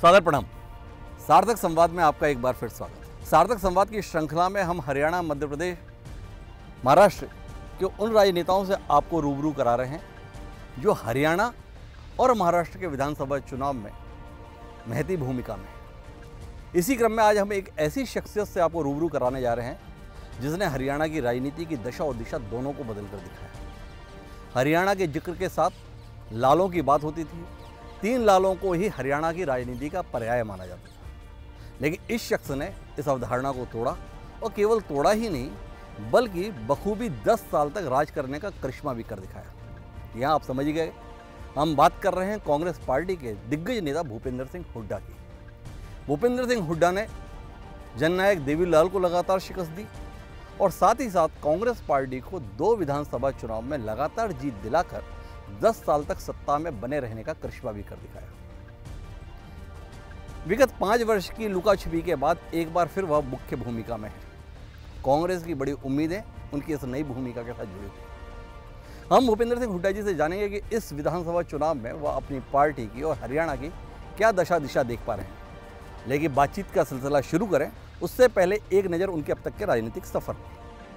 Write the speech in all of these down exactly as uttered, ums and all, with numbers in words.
सादर प्रणाम। सार्थक संवाद में आपका एक बार फिर स्वागत। सार्थक संवाद की श्रृंखला में हम हरियाणा, मध्य प्रदेश, महाराष्ट्र के उन राजनेताओं से आपको रूबरू करा रहे हैं जो हरियाणा और महाराष्ट्र के विधानसभा चुनाव में महती भूमिका में है। इसी क्रम में आज हम एक ऐसी शख्सियत से आपको रूबरू कराने जा रहे हैं जिसने हरियाणा की राजनीति की दशा और दिशा दोनों को बदल कर दिखाया। हरियाणा के जिक्र के साथ लालों की बात होती थी। तीन लालों को ही हरियाणा की राजनीति का पर्याय माना जाता था, लेकिन इस शख्स ने इस अवधारणा को तोड़ा, और केवल तोड़ा ही नहीं बल्कि बखूबी दस साल तक राज करने का करिश्मा भी कर दिखाया। यहाँ आप समझ गए, हम बात कर रहे हैं कांग्रेस पार्टी के दिग्गज नेता भूपेंद्र सिंह हुड्डा की। भूपेंद्र सिंह हुड्डा ने जननायक देवीलाल को लगातार शिकस्त दी और साथ ही साथ कांग्रेस पार्टी को दो विधानसभा चुनाव में लगातार जीत दिलाकर दस साल तक सत्ता में बने रहने का करिश्मा भी कर दिखाया। विगत पाँच वर्ष की लुका छिपी के बाद एक बार फिर वह मुख्य भूमिका में है। कांग्रेस की बड़ी उम्मीदें उनकी इस नई भूमिका के साथ जुड़ी हुई। हम भूपेंद्र सिंह हुड्डा जी से जानेंगे कि इस विधानसभा चुनाव में वह अपनी पार्टी की और हरियाणा की क्या दशा दिशा देख पा रहे हैं। लेकिन बातचीत का सिलसिला शुरू करें उससे पहले एक नज़र उनके अब तक के राजनीतिक सफर पर।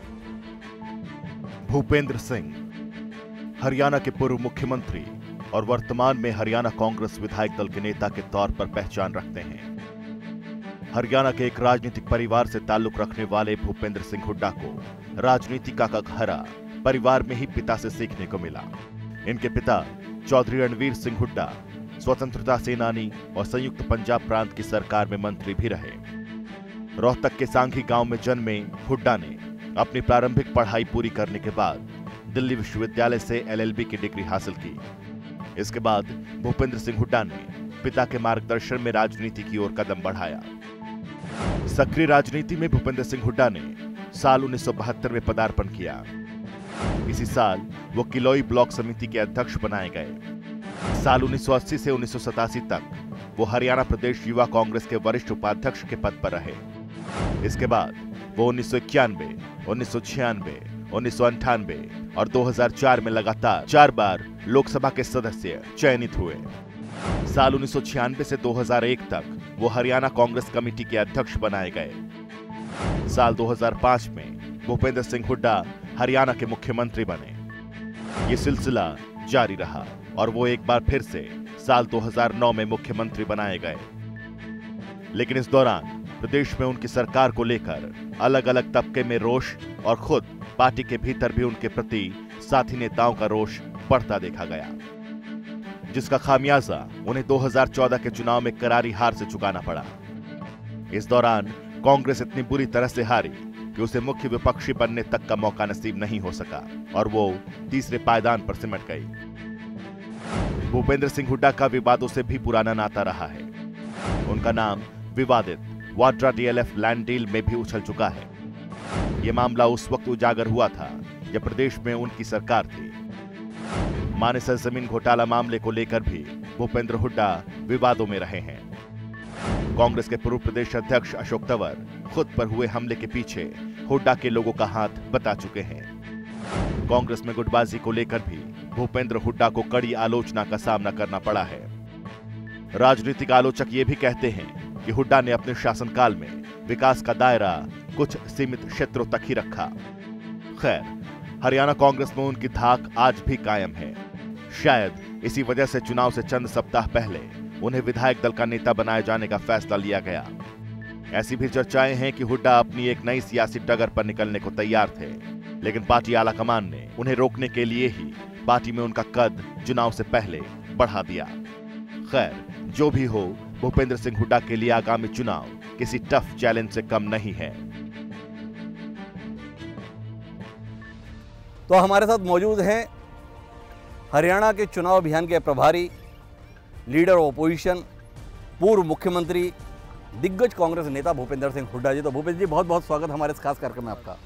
भूपेंद्र सिंह हरियाणा के पूर्व मुख्यमंत्री और वर्तमान में हरियाणा कांग्रेस विधायक दल के नेता के तौर पर पहचान रखते हैं। हरियाणा के एक राजनीतिक परिवार से ताल्लुक रखने वाले भूपेंद्र सिंह हुड्डा को राजनीति का घरा परिवार में ही पिता से सीखने को मिला। इनके पिता चौधरी रणवीर सिंह हुड्डा स्वतंत्रता सेनानी और संयुक्त पंजाब प्रांत की सरकार में मंत्री भी रहे। रोहतक के सांघी गांव में जन्मे हुड्डा ने अपनी प्रारंभिक पढ़ाई पूरी करने के बाद दिल्ली विश्वविद्यालय से एल एल बी की डिग्री हासिल की। इसके बाद भूपेंद्र सिंह हुड्डा ने पिता के मार्गदर्शन में राजनीति की ओर कदम बढ़ाया। सक्रिय राजनीति में भूपेंद्र सिंह हुड्डा ने साल उन्नीस सौ बहत्तर में पदार्पण किया। इसी साल वो किलोई ब्लॉक समिति के अध्यक्ष बनाए गए। साल उन्नीस सौ अस्सी से उन्नीस सौ सतासी तक वो हरियाणा प्रदेश युवा कांग्रेस के वरिष्ठ उपाध्यक्ष के पद पर रहे। इसके बाद वो उन्नीस सौ इक्यानवे, उन्नीस सौ छियानवे, उन्नीस सौ अंठानवे और दो हज़ार चार में लगातार चार बार लोकसभा के सदस्य चयनित हुए। साल उन्नीस सौ छियानवे से दो हज़ार एक तक वो हरियाणा कांग्रेस कमेटी के अध्यक्ष बनाए गए। साल दो हज़ार पाँच में भूपेंद्र सिंह हुड्डा हरियाणा के मुख्यमंत्री बने। ये सिलसिला जारी रहा और वो एक बार फिर से साल दो हज़ार नौ में मुख्यमंत्री बनाए गए। लेकिन इस दौरान प्रदेश में उनकी सरकार को लेकर अलग अलग तबके में रोष और खुद पार्टी के भीतर भी उनके प्रति साथी नेताओं का रोष बढ़ता देखा गया, जिसका खामियाजा उन्हें दो हज़ार चौदह के चुनाव में करारी हार से चुकाना पड़ा। इस दौरान कांग्रेस इतनी बुरी तरह से हारी कि उसे मुख्य विपक्षी बनने तक का मौका नसीब नहीं हो सका और वो तीसरे पायदान पर सिमट गई। भूपेंद्र सिंह हुड्डा का विवादों से भी पुराना नाता रहा है। उनका नाम विवादित Vadra D L F land deal में भी उछल चुका है। यह मामला उस वक्त उजागर हुआ था जब प्रदेश में उनकी सरकार थी। मानेसर जमीन घोटाला मामले को लेकर भी भूपेंद्र हुड्डा विवादों में रहे हैं। कांग्रेस के पूर्व प्रदेश अध्यक्ष अशोक तंवर खुद पर हुए हमले के पीछे हुड्डा के लोगों का हाथ बता चुके हैं। कांग्रेस में गुटबाजी को लेकर भी भूपेंद्र हुड्डा को कड़ी आलोचना का सामना करना पड़ा है। राजनीतिक आलोचक ये भी कहते हैं कि हुड्डा ने अपने शासनकाल में विकास का दायरा कुछ सीमित क्षेत्रों तक ही रखा। खैर, हरियाणा कांग्रेस में उनकी धाक आज भी कायम है। शायद इसी वजह से चुनाव से चंद सप्ताह पहले उन्हें विधायक दल का नेता बनाए जाने का फैसला लिया गया। ऐसी भी चर्चाएं हैं कि हुड्डा अपनी एक नई सियासी डगर पर निकलने को तैयार थे, लेकिन पार्टी आलाकमान ने उन्हें रोकने के लिए ही पार्टी में उनका कद चुनाव से पहले बढ़ा दिया। खैर, जो भी हो, भूपेंद्र सिंह हुड्डा के लिए आगामी चुनाव किसी टफ चैलेंज से कम नहीं है। तो हमारे साथ मौजूद हैं हरियाणा के चुनाव अभियान के प्रभारी, लीडर ऑफ ओपोजिशन, पूर्व मुख्यमंत्री, दिग्गज कांग्रेस नेता भूपेंद्र सिंह हुड्डा जी। तो भूपेंद्र जी, बहुत बहुत स्वागत हमारे इस खास कार्यक्रम में आपका।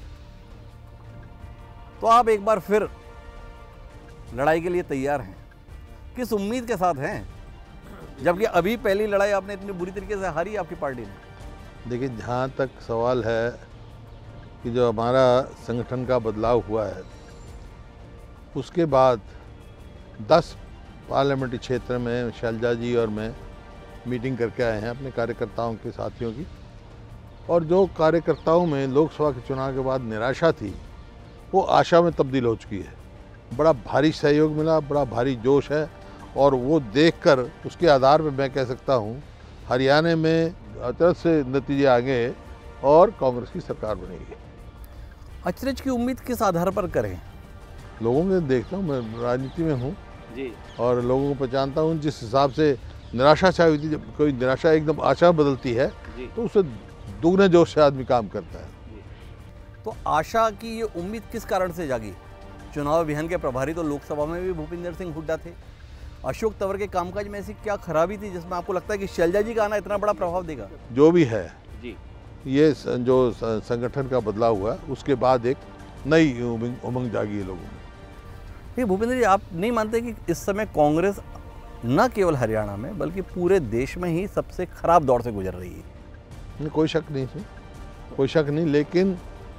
तो आप एक बार फिर लड़ाई के लिए तैयार हैं, किस उम्मीद के साथ हैं, जबकि अभी पहली लड़ाई आपने इतनी बुरी तरीके से हारी आपकी पार्टी ने? देखिए, जहाँ तक सवाल है कि जो हमारा संगठन का बदलाव हुआ है, उसके बाद दस पार्लियामेंट्री क्षेत्र में शैलजा जी और मैं मीटिंग करके आए हैं अपने कार्यकर्ताओं के साथियों की, और जो कार्यकर्ताओं में लोकसभा के चुनाव के बाद निराशा थी वो आशा में तब्दील हो चुकी है। बड़ा भारी सहयोग मिला, बड़ा भारी जोश है, और वो देखकर उसके आधार पर मैं कह सकता हूँ हरियाणा में अचरज से नतीजे आ गए और कांग्रेस की सरकार बनेगी। अचरज की उम्मीद किस आधार पर करें? लोगों के देखता हूँ, मैं राजनीति में हूँ जी, और लोगों को पहचानता हूँ। जिस हिसाब से निराशा छाई हुई थी, जब कोई निराशा एकदम आशा बदलती है तो उससे दुगने जोश से आदमी काम करता है। तो आशा की ये उम्मीद किस कारण से जागी? चुनाव अभियान के प्रभारी तो लोकसभा में भी भूपिंदर सिंह हुड्डा थे। अशोक तंवर के कामकाज में ऐसी क्या खराबी थी जिसमें आपको लगता है कि शैलजा जी का आना इतना बड़ा प्रभाव देगा? जो भी है जी, ये स- जो स- संगठन का बदलाव हुआ उसके बाद एक नई उमंग उमंग जागी है लोगों में। ये भूपेंद्र जी, आप नहीं मानते कि इस समय कांग्रेस न केवल हरियाणा में बल्कि पूरे देश में ही सबसे खराब दौर से गुजर रही है? नहीं, कोई शक नहीं इसमें, कोई शक नहीं। लेकिन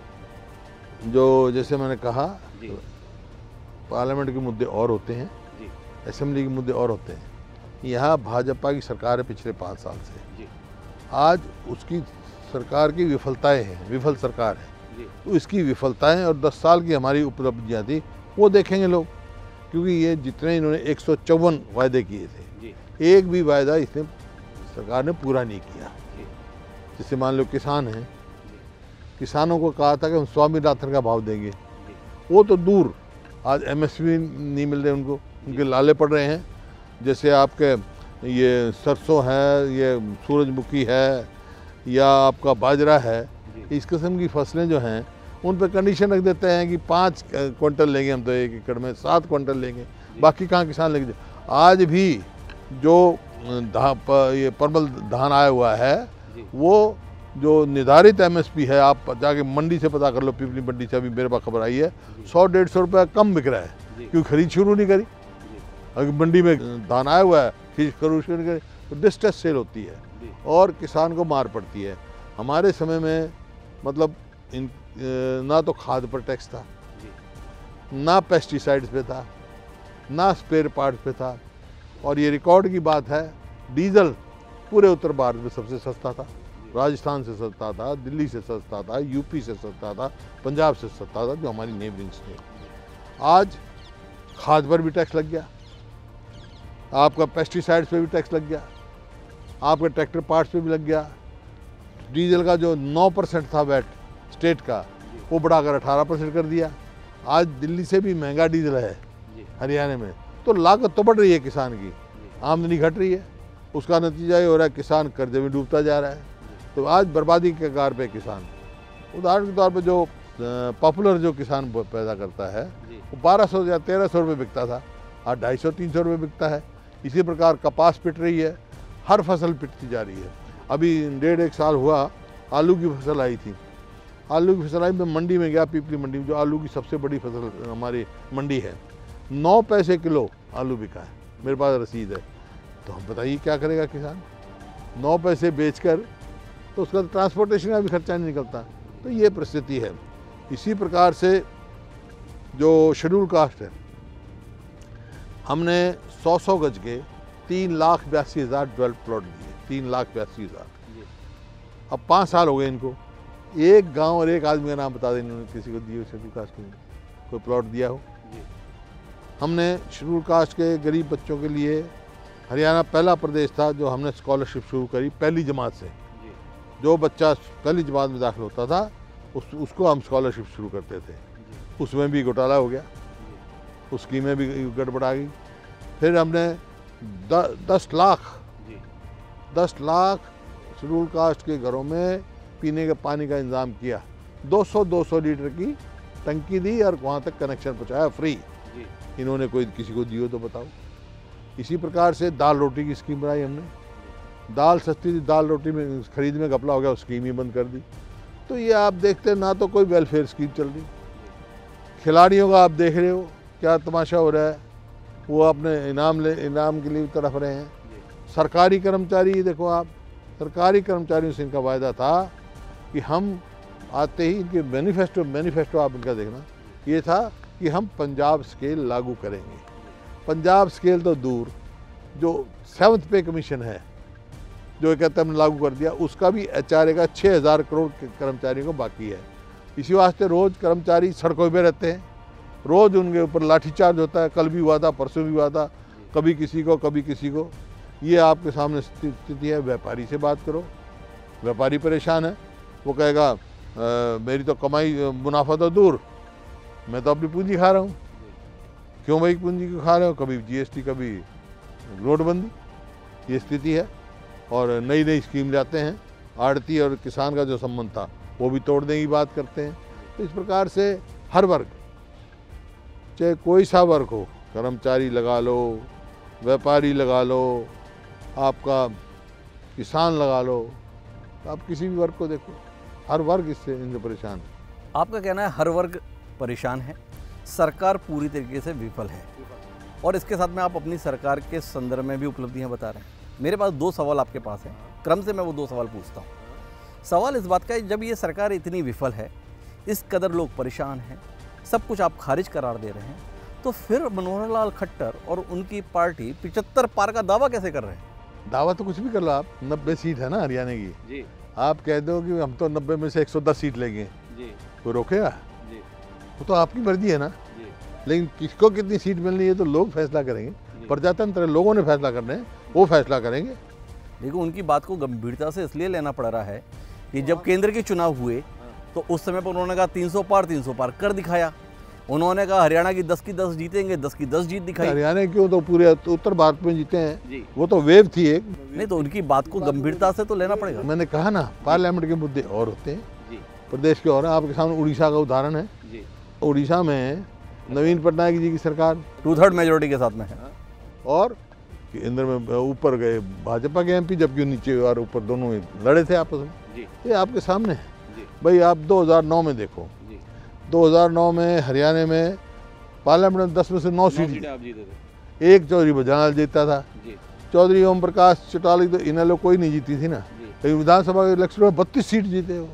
जो जैसे मैंने कहा, पार्लियामेंट के मुद्दे और होते हैं, असेंबली के मुद्दे और होते हैं। यहाँ भाजपा की सरकार है पिछले पाँच साल से, आज उसकी सरकार की विफलताएं हैं, विफल सरकार है, तो इसकी विफलताएं और दस साल की हमारी उपलब्धियाँ थी वो देखेंगे लोग। क्योंकि ये जितने इन्होंने एक सौ चौवन वायदे किए थे, एक भी वायदा इसने सरकार ने पूरा नहीं किया। जैसे मान लो किसान हैं, किसानों को कहा था कि हम स्वामीनाथन का भाव देंगे, वो तो दूर, आज एमएसपी नहीं मिल रहे उनको, उनके लाले पड़ रहे हैं। जैसे आपके ये सरसों है, ये सूरजमुखी है, या आपका बाजरा है, इस किस्म की फसलें जो हैं उन पर कंडीशन रख देते हैं कि पाँच क्विंटल लेंगे हम तो एक एकड़ में, सात क्विंटल लेंगे, बाकी कहाँ किसान लेंगे। आज भी जो धा प, ये परमल धान आया हुआ है वो जो निर्धारित एमएसपी है, आप जाके मंडी से पता कर लो, पिपली मंडी से अभी मेरे पास खबर आई है, सौ डेढ़ सौ रुपये कम बिक रहा है, क्योंकि खरीद शुरू नहीं करी। अगर मंडी में धान आया हुआ है, खरीद शुरू नहीं करी तो डिस्ट्रेस सेल होती है और किसान को मार पड़ती है। हमारे समय में मतलब इन ना तो खाद पर टैक्स था, ना पेस्टिसाइड्स पे था, ना स्पेयर पार्ट्स पे था, और ये रिकॉर्ड की बात है, डीजल पूरे उत्तर भारत में सबसे सस्ता था। राजस्थान से सस्ता था, दिल्ली से सस्ता था, यूपी से सस्ता था, पंजाब से सस्ता था, जो हमारी नेबरिंग्स थे। आज खाद पर भी टैक्स लग गया, आपका पेस्टिसाइड्स पे भी टैक्स लग गया, आपके ट्रैक्टर पार्ट्स पे भी लग गया। डीजल का जो नौ परसेंट था वैट स्टेट का, वो बढ़ाकर अठारह परसेंट कर दिया। आज दिल्ली से भी महंगा डीजल है हरियाणा में, तो लागत तो बढ़ रही है किसान की, आमदनी घट रही है। उसका नतीजा ये हो रहा है किसान कर्जे में डूबता जा रहा है। तो आज बर्बादी के कगार पे किसान, उदाहरण के तौर पे जो पॉपुलर जो किसान पैदा करता है वो बारह सौ या तेरह सौ रुपये बिकता था, आज ढाई सौ तीन सौ रुपये बिकता है। इसी प्रकार कपास पिट रही है, हर फसल पिटती जा रही है। अभी डेढ़ एक साल हुआ आलू की फसल आई थी, आलू की फसल आई, मैं मंडी में गया, पीपली मंडी में, जो आलू की सबसे बड़ी फसल हमारी मंडी है, नौ पैसे किलो आलू बिका है, मेरे पास रसीद है। तो हम बताइए क्या करेगा किसान, नौ पैसे बेचकर, तो उसका ट्रांसपोर्टेशन का भी खर्चा नहीं निकलता। तो ये परिस्थिति है। इसी प्रकार से जो शेड्यूल कास्ट है, हमने सौ सौ गज के तीन लाख बयासी हज़ार डेवलप प्लॉट दिए, तीन लाख बयासी हज़ार। अब पाँच साल हो गए इनको, एक गांव और एक आदमी का नाम बता दें इन्होंने किसी को दिए शेड्यूल कास्ट के कोई प्लॉट दिया हो। हमने शेड्यूल कास्ट के गरीब बच्चों के लिए, हरियाणा पहला प्रदेश था जो हमने स्कॉलरशिप शुरू करी पहली जमात से। जो बच्चा पहली जमात में दाखिल होता था उस उसको हम स्कॉलरशिप शुरू करते थे। उसमें भी घोटाला हो गया, उस स्कीम में भी गड़बड़ आ गई। फिर हमने द, दस लाख दस लाख शेड्यूल कास्ट के घरों में पीने के पानी का इंतजाम किया, दो सौ दो सौ लीटर की टंकी दी और वहाँ तक कनेक्शन पहुँचाया फ्री। इन्होंने कोई किसी को दियो तो बताओ। इसी प्रकार से दाल रोटी की स्कीम बनाई हमने, दाल सस्ती थी, दाल रोटी में खरीद में घपला हो गया, उस स्कीम ही बंद कर दी। तो ये आप देखते हैं, ना तो कोई वेलफेयर स्कीम चल रही। खिलाड़ियों का आप देख रहे हो क्या तमाशा हो रहा है, वो अपने इनाम ले इनाम के लिए तड़फ रहे हैं। सरकारी कर्मचारी देखो आप, सरकारी कर्मचारियों से इनका वायदा था कि हम आते ही, इनके मैनिफेस्टो मैनिफेस्टो आप इनका देखना, ये था कि हम पंजाब स्केल लागू करेंगे। पंजाब स्केल तो दूर, जो सेवन्थ पे कमीशन है आपका कहना है हर वर्ग परेशान है, सरकार पूरी तरीके से विफल है, और इसके साथ में आप अपनी सरकार के संदर्भ में भी उपलब्धियां बता रहे हैं। मेरे पास दो सवाल आपके पास हैं, क्रम से मैं वो दो सवाल पूछता हूँ। सवाल इस बात का है, जब ये सरकार इतनी विफल है, इस कदर लोग परेशान हैं, सब कुछ आप खारिज करार दे रहे हैं, तो फिर मनोहर लाल खट्टर और उनकी पार्टी पिचहत्तर पार का दावा कैसे कर रहे हैं? दावा तो कुछ भी कर लो आप, नब्बे सीट है ना हरियाणा की जी। आप कह दो कि हम तो नब्बे में से एक सौ दस सीट लेंगे जी, कोई रोकेगा जी? वो तो आपकी मर्जी है ना जी। लेकिन किसको कितनी सीट मिलनी है तो लोग फैसला करेंगे, प्रजातंत्र, लोगों ने फैसला करना है, वो फैसला करेंगे। देखो, उनकी बात को गंभीरता से इसलिए लेना पड़ रहा है कि जब केंद्र के चुनाव हुए तो उस समय पर उन्होंने कहा तीन सौ पार तीन सौ पार कर दिखाया। उन्होंने कहा हरियाणा की दस की दस जीतेंगे, दस की दस जीत दिखाई। हरियाणा क्यों, तो पूरे उत्तर भारत में जीते हैं, वो तो वेव थी एक। नहीं तो उनकी बात को गंभीरता से तो लेना पड़ेगा। मैंने कहा ना, पार्लियामेंट के मुद्दे और होते हैं, प्रदेश के और हैं। आपके सामने उड़ीसा का उदाहरण है। उड़ीसा में नवीन पटनायक जी की सरकार टू थर्ड मेजोरिटी के साथ में है, और केंद्र में ऊपर गए भाजपा के एम पी, जबकि नीचे और ऊपर दोनों लड़े थे आपस में। ये आपके सामने है भाई। आप दो हज़ार नौ में देखो, दो हज़ार नौ में हरियाणा में पार्लियामेंट में दस में से नौ सीट जीते थे। एक चौधरी बजानाल जीता था, चौधरी ओम प्रकाश चौटाली, तो इन्हें लोग कोई नहीं जीती थी ना। लेकिन विधानसभा के इलेक्शन में बत्तीस सीट जीते वो।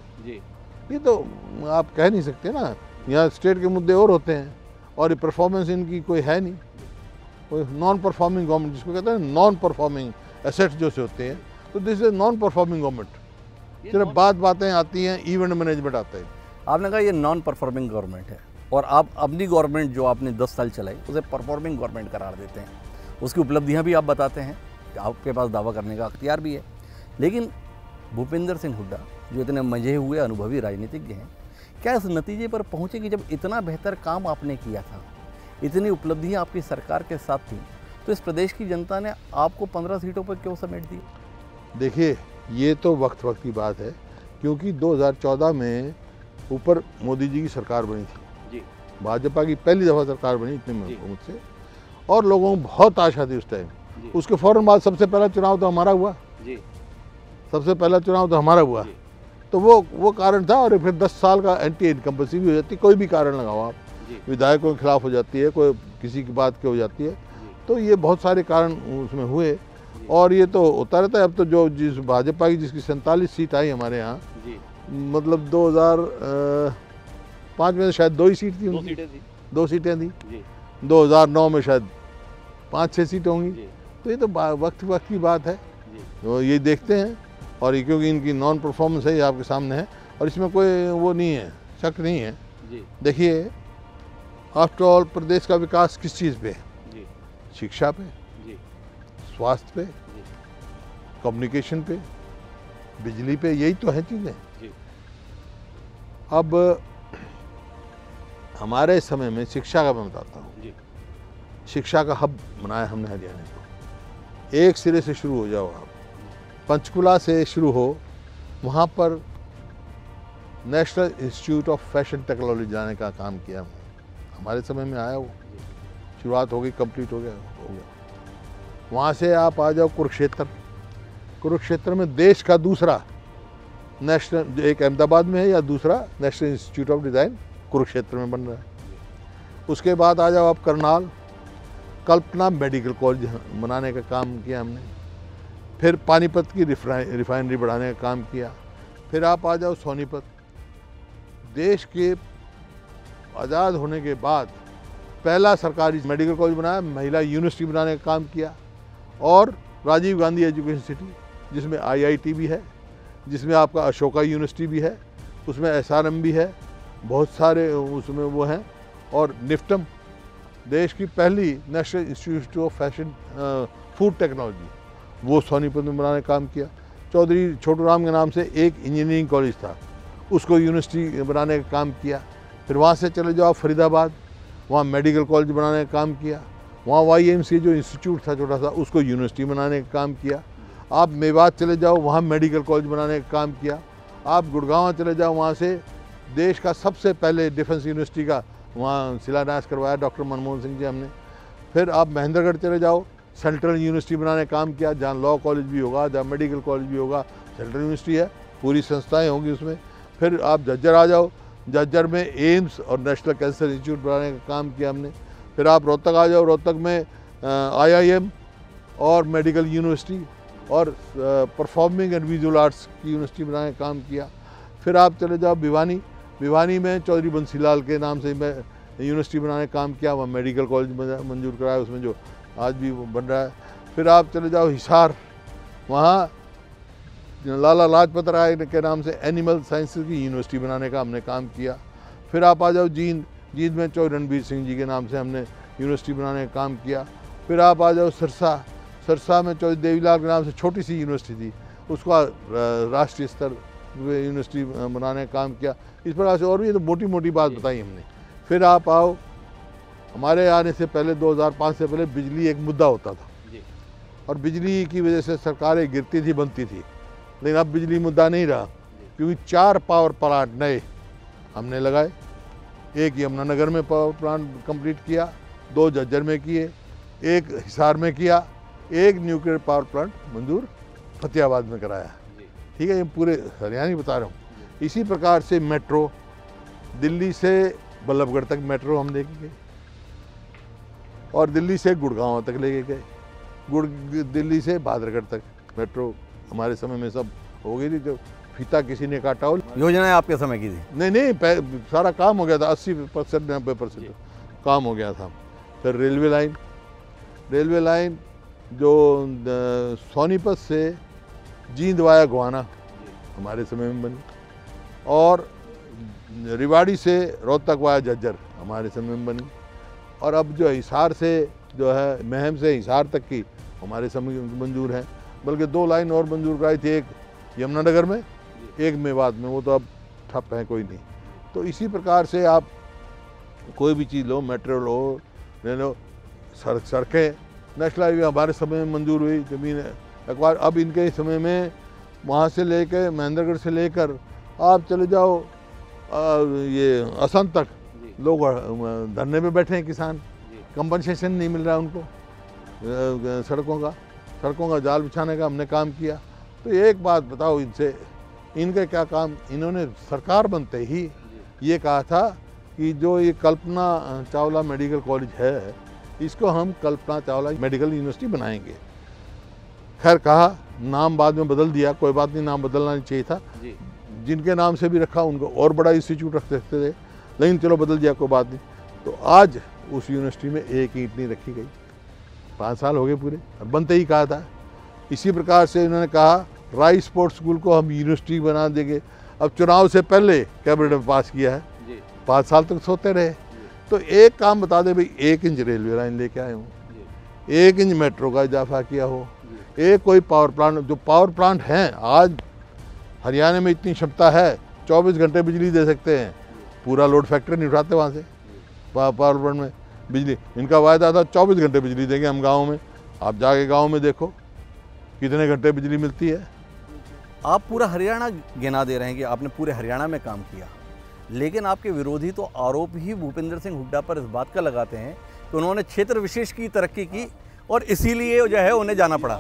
ये तो आप कह नहीं सकते ना, यहाँ स्टेट के मुद्दे और होते हैं, और ये परफॉर्मेंस इनकी कोई है नहीं, कोई नॉन परफॉर्मिंग गवर्नमेंट, जिसको कहते हैं नॉन परफॉर्मिंग एसेट्स जो से होते हैं, तो this is non performing government. सिर्फ बात बातें आती हैं, इवेंट मैनेजमेंट आता है। आपने कहा ये नॉन परफॉर्मिंग गवर्नमेंट है, और आप अपनी गवर्नमेंट जो आपने दस साल चलाई उसे परफॉर्मिंग गवर्नमेंट करार देते हैं। उसकी उपलब्धियां भी आप बताते हैं, आपके पास दावा करने का अख्तियार भी है। लेकिन भूपेंद्र सिंह हुड्डा जो इतने मजे हुए अनुभवी राजनीतिज्ञ हैं, क्या इस नतीजे पर पहुँचे कि जब इतना बेहतर काम आपने किया था, इतनी उपलब्धियां आपकी सरकार के साथ थी, तो इस प्रदेश की जनता ने आपको पंद्रह सीटों पर क्यों समेट दी? देखिए, ये तो वक्त वक्त की बात है, क्योंकि दो हज़ार चौदह में ऊपर मोदी जी की सरकार बनी थी जी, भाजपा की पहली दफ़ा सरकार बनी इतने में मुझसे, और लोगों को बहुत आशा थी उस टाइम। उसके फौरन बाद सबसे पहला चुनाव तो हमारा हुआ जी, सबसे पहला चुनाव तो हमारा हुआ, तो वो वो कारण था। और फिर दस साल का एंटी इनकम्बेंसी भी हो जाती, कोई भी कारण लगाओ आप, विधायकों के खिलाफ हो जाती है, कोई किसी की बात की हो जाती है, तो ये बहुत सारे कारण उसमें हुए, और ये तो होता रहता है। अब तो जो जिस भाजपा की जिसकी सैंतालीस सीट आई हमारे यहाँ, मतलब दो हज़ार पाँच में शायद दो ही सीट थी, दो सीटें थी दो सीटें थी दो हज़ार नौ में शायद पाँच छः सीटें होंगी। तो ये तो वक्त वक्त की बात है, तो ये देखते हैं। और ये क्योंकि इनकी नॉन परफॉर्मेंस है, ये आपके सामने है, और इसमें कोई वो नहीं है, शक नहीं है। देखिए, आफ्टर ऑल प्रदेश का विकास किस चीज़ पे है? शिक्षा पे, स्वास्थ्य पे, कम्युनिकेशन पे, बिजली पे, यही तो है चीज़ें। अब हमारे समय में शिक्षा का मैं बताता हूँ, शिक्षा का हब बनाया हमने हरियाणा को। एक सिरे से शुरू हो जाओ आप, पंचकुला से शुरू हो, वहाँ पर National Institute of Fashion Technology जाने का काम किया हमने। हमारे समय में आया, वो शुरुआत हो गई, कंप्लीट हो गया हो गया वहाँ से आप आ जाओ कुरुक्षेत्र। कुरुक्षेत्र में देश का दूसरा नेशनल, एक अहमदाबाद में है, या दूसरा National Institute of Design Kurukshetra में बन रहा है। उसके बाद आ जाओ आप करनाल, कल्पना मेडिकल कॉलेज बनाने का काम किया हमने। फिर पानीपत की रिफाइनरी बढ़ाने का काम किया। फिर आप आ जाओ सोनीपत। देश के आज़ाद होने के बाद पहला सरकारी मेडिकल कॉलेज बनाया, महिला यूनिवर्सिटी बनाने का काम किया, और राजीव गांधी एजुकेशन सिटी जिसमें आईआईटी भी है, जिसमें आपका अशोका यूनिवर्सिटी भी है, उसमें एसआरएम भी है, बहुत सारे उसमें वो हैं। और निफ्टम देश की पहली National Institute of Fashion Food Technology, वो सोनीपत में बनाने का काम किया। चौधरी छोटू राम के नाम से एक इंजीनियरिंग कॉलेज था, उसको यूनिवर्सिटी बनाने का काम किया। फिर वहाँ से चले जाओ फरीदाबाद, वहाँ मेडिकल कॉलेज बनाने का काम किया। वहाँ वाई एम सी जो इंस्टीट्यूट था छोटा सा, उसको यूनिवर्सिटी बनाने का काम किया। आप मेवात चले जाओ, वहाँ मेडिकल कॉलेज बनाने का काम किया। आप गुड़गांव चले जाओ, वहाँ से देश का सबसे पहले डिफेंस यूनिवर्सिटी का वहाँ शिलान्यास करवाया डॉक्टर मनमोहन सिंह जी हमने। फिर आप महेंद्रगढ़ चले जाओ, सेंट्रल यूनिवर्सिटी बनाने का काम किया, जहाँ लॉ कॉलेज भी होगा, जहाँ मेडिकल कॉलेज भी होगा, सेंट्रल यूनिवर्सिटी है, पूरी संस्थाएं होंगी उसमें। फिर आप झज्जर आ जाओ, झज्जर में एम्स और नेशनल कैंसर इंस्टीट्यूट बनाने का काम किया हमने। फिर आप रोहतक आ जाओ, रोहतक में आई आई एम और मेडिकल यूनिवर्सिटी और परफॉर्मिंग एंड विजुअल आर्ट्स की यूनिवर्सिटी बनाने का काम किया। फिर आप चले जाओ भिवानी, भिवानी में चौधरी बंसीलाल के नाम से मैं यूनिवर्सिटी बनाने का काम किया, वहाँ मेडिकल कॉलेज मंजूर कराया, उसमें जो आज भी वो बन रहा है। फिर आप चले जाओ हिसार, वहाँ लाला लाजपत राय के नाम से एनिमल साइंसेज की यूनिवर्सिटी बनाने का हमने काम किया। फिर आप आ जाओ जींद, जींद में चौधरी रणबीर सिंह जी के नाम से हमने यूनिवर्सिटी बनाने का काम किया। फिर आप आ जाओ सिरसा, सिरसा में चौधरी देवीलाल के नाम से छोटी सी यूनिवर्सिटी थी, उसको राष्ट्रीय स्तर यूनिवर्सिटी बनाने का काम किया। इस प्रकार से और भी तो मोटी मोटी बात बताई हमने। फिर आप आओ, हमारे आने से पहले दो हज़ार पाँच से पहले बिजली एक मुद्दा होता था और बिजली की वजह से सरकारें गिरती थी, बनती थी, लेकिन अब बिजली मुद्दा नहीं रहा, क्योंकि चार पावर प्लांट नए हमने लगाए। एक यमुनानगर में पावर प्लांट कंप्लीट किया, दो झज्जर में किए, एक हिसार में किया, एक न्यूक्लियर पावर प्लांट मंजूर फतेहाबाद में कराया। ठीक है, ये पूरे हरियाणा ही बता रहा हूँ। इसी प्रकार से मेट्रो, दिल्ली से बल्लभगढ़ तक मेट्रो हम लेके गए और दिल्ली से गुड़गांव तक लेके गए, गुड़ दिल्ली से भादरगढ़ तक मेट्रो हमारे समय में सब हो गई थी। जो फीता किसी ने काटा हो, योजनाएं आपके समय की थी? नहीं नहीं, सारा काम हो गया था, अस्सी परसेंट नब्बे परसेंट काम हो गया था। फिर रेलवे लाइन, रेलवे लाइन जो सोनीपत से जींद वाया गोहाना हमारे समय में बनी, और रिवाड़ी से रोहतक वाया झज्जर हमारे समय में बनी, और अब जो हिसार से जो है महम से हिसार तक की हमारे समय में मंजूर है। बल्कि दो लाइन और मंजूर कराई थी, एक यमुनानगर में, एक मेवात में, वो तो अब ठप है, कोई नहीं। तो इसी प्रकार से आप कोई भी चीज़ लो, मेट्रो लो, ले लो, सड़क सड़कें, नेशनल हाईवे हमारे समय में मंजूर हुई, जमीन अखबार। अब इनके समय में वहाँ से लेकर महेंद्रगढ़ से लेकर आप चले जाओ आ, ये असम तक लोग धरने पे बैठे हैं, किसान, कंपनसेशन नहीं मिल रहा है उनको सड़कों का, सड़कों का जाल बिछाने का हमने काम किया। तो एक बात बताओ, इनसे इनका क्या काम, इन्होंने सरकार बनते ही ये कहा था कि जो ये कल्पना चावला मेडिकल कॉलेज है, इसको हम कल्पना चावला मेडिकल यूनिवर्सिटी बनाएंगे। खैर कहा, नाम बाद में बदल दिया, कोई बात नहीं, नाम बदलना नहीं चाहिए था, जिनके नाम से भी रखा उनको और बड़ा इंस्टीट्यूट रख सकते थे, लेकिन चलो बदल दिया, कोई बात नहीं। तो आज उस यूनिवर्सिटी में एक ईंट नहीं रखी गई, पाँच साल हो गए पूरे, बनते ही कहा था। इसी प्रकार से इन्होंने कहा राई स्पोर्ट्स स्कूल को हम यूनिवर्सिटी बना देंगे, अब चुनाव से पहले कैबिनेट में पास किया है, पाँच साल तक सोते रहे। तो एक काम बता दे भाई, एक इंच रेलवे लाइन लेके आए हूँ, एक इंच मेट्रो का इजाफा किया हो, एक कोई पावर प्लांट, जो पावर प्लांट हैं आज हरियाणा में इतनी क्षमता है, चौबीस घंटे बिजली दे सकते हैं, पूरा लोड फैक्टर नहीं उठाते वहाँ से पावर प्लांट में बिजली। इनका वायदा था चौबीस घंटे बिजली देंगे हम गाँव में, आप जाके गाँव में देखो कितने घंटे बिजली मिलती है। आप पूरा हरियाणा गिना दे रहे हैं कि आपने पूरे हरियाणा में काम किया, लेकिन आपके विरोधी तो आरोप ही भूपेंद्र सिंह हुड्डा पर इस बात का लगाते हैं कि उन्होंने क्षेत्र विशेष की तरक्की की और इसीलिए जो है उन्हें जाना पड़ा।